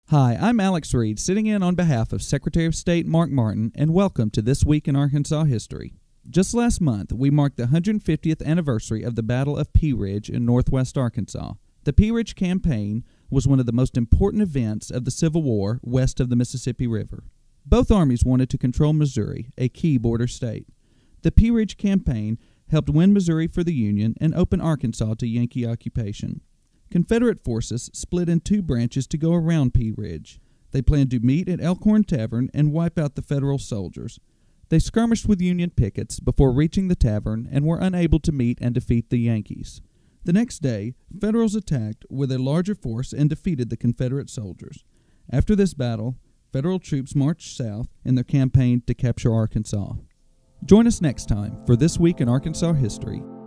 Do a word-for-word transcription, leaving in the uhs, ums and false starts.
Hi, I'm Alex Reed, sitting in on behalf of Secretary of State Mark Martin, and welcome to This Week in Arkansas History. Just last month, we marked the one hundred fiftieth anniversary of the Battle of Pea Ridge in northwest Arkansas. The Pea Ridge Campaign was one of the most important events of the Civil War west of the Mississippi River. Both armies wanted to control Missouri, a key border state. The Pea Ridge Campaign helped win Missouri for the Union and open Arkansas to Yankee occupation. Confederate forces split in two branches to go around Pea Ridge. They planned to meet at Elkhorn Tavern and wipe out the Federal soldiers. They skirmished with Union pickets before reaching the tavern and were unable to meet and defeat the Yankees. The next day, Federals attacked with a larger force and defeated the Confederate soldiers. After this battle, Federal troops marched south in their campaign to capture Arkansas. Join us next time for This Week in Arkansas History.